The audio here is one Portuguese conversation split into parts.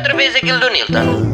outra vez aquilo do Nilton.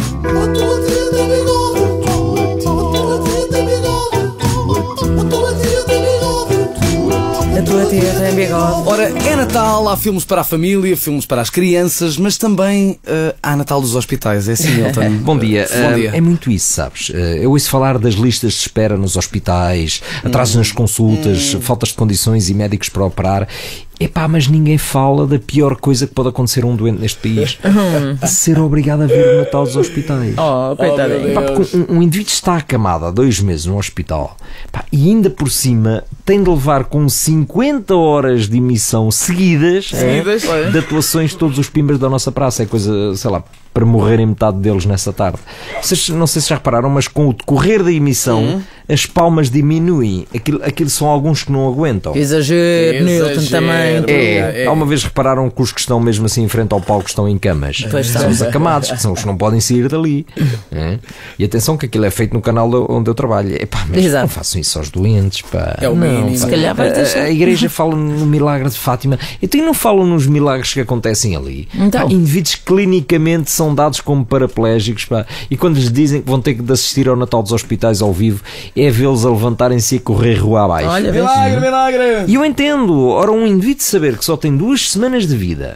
A tua tia tem bigode. Ora, é Natal, há filmes para a família, filmes para as crianças, mas também há Natal dos hospitais, é assim, Nilton? Bom dia. Bom dia. É muito isso, sabes? Eu ouço falar das listas de espera nos hospitais, atrasos nas consultas, faltas de condições e médicos para operar. Epá, mas ninguém fala da pior coisa que pode acontecer a um doente neste país. Ser obrigado a ver o Natal dos hospitais. Oh, coitadinho. Epá, porque um indivíduo está acamado há 2 meses no hospital, pá, e ainda por cima tem de levar com 50 horas de emissão seguidas de atuações de todos os pimbas da nossa praça. É coisa, sei lá, para morrerem metade deles nessa tarde. Vocês, não sei se já repararam, mas com o decorrer da emissão as palmas diminuem. Aquilo são alguns que não aguentam. Exagero, Nilton também. Há uma vez repararam que os que estão mesmo assim em frente ao palco estão em camas. Pois São os acamados, que são os que não podem sair dali. É? E atenção que aquilo é feito no canal onde eu trabalho. Epá, mas Exato. não façam isso aos doentes, pá. É o mínimo. Se calhar vai deixar. A igreja fala no milagre de Fátima. Então e não falam nos milagres que acontecem ali. Então. Pá, indivíduos que clinicamente são dados como paraplégicos, pá, e quando lhes dizem que vão ter que assistir ao Natal dos hospitais ao vivo, é vê-los a levantarem-se e a correr rua abaixo. Olha, vês? Milagre, milagre! E eu entendo, ora, um indivíduo saber que só tem 2 semanas de vida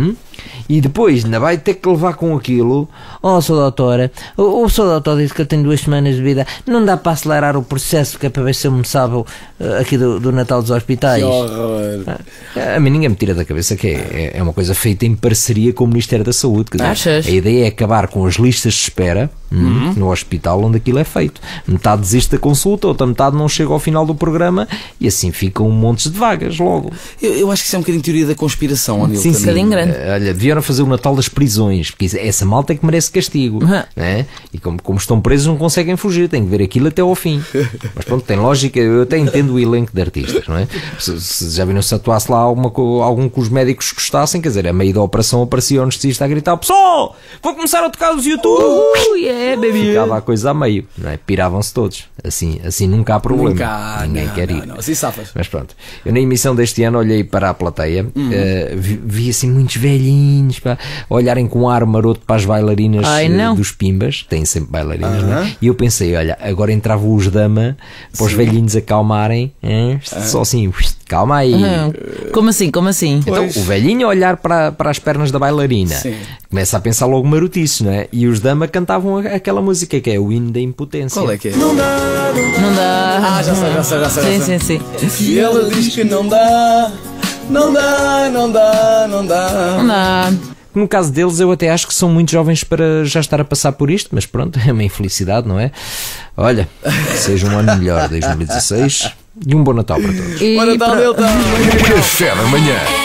e depois ainda vai ter que levar com aquilo. Oh, Sr. Doutora, o Sr. Doutor disse que eu tenho 2 semanas de vida, não dá para acelerar o processo, que é para ver se eu me salvo aqui do Natal dos hospitais. Que horror! A mim ninguém me tira da cabeça que é uma coisa feita em parceria com o Ministério da Saúde. Quer dizer, Achas? a ideia é acabar com as listas de espera no hospital onde aquilo é feito. Metade desiste da consulta, outra metade não chega ao final do programa e assim ficam montes de vagas logo. Eu acho que isso é um bocadinho teoria da conspiração, Nilton. Sim, um bocadinho grande. Olha, vieram fazer o Natal das prisões, porque essa malta é que merece castigo, né? E como estão presos não conseguem fugir, têm que ver aquilo até ao fim. Mas pronto, tem lógica, eu até entendo o elenco de artistas, não é? Se já viram, se atuasse lá algum que os médicos gostassem, quer dizer, a meio da operação aparecia o anestesista a gritar: pessoal, vou começar a tocar os YouTube! Baby. Ficava a coisa a meio, não é? Piravam-se todos. Assim nunca há problema. Ninguém quer ir. Não, assim safas. Mas pronto, eu na emissão deste ano olhei para a plateia, vi assim muitos velhinhos, pá, olharem com ar maroto para as bailarinas dos pimbas, têm sempre bailarinas, né? E eu pensei, olha, agora entravam os dama para os velhinhos acalmarem, só assim, calma aí. Como assim? Como assim? Então o velhinho a olhar para as pernas da bailarina começa a pensar logo marotice, não é? E os dama cantavam aquela música que é o hino da impotência. Qual é que é? Não dá. Ah, já sei. Sim. E ela diz que não dá. Não dá. No caso deles, eu até acho que são muito jovens para já estar a passar por isto, mas pronto, é uma infelicidade, não é? Olha, que seja um ano melhor 2016 e um bom Natal para todos. Bom Natal, Nilton! Café da manhã.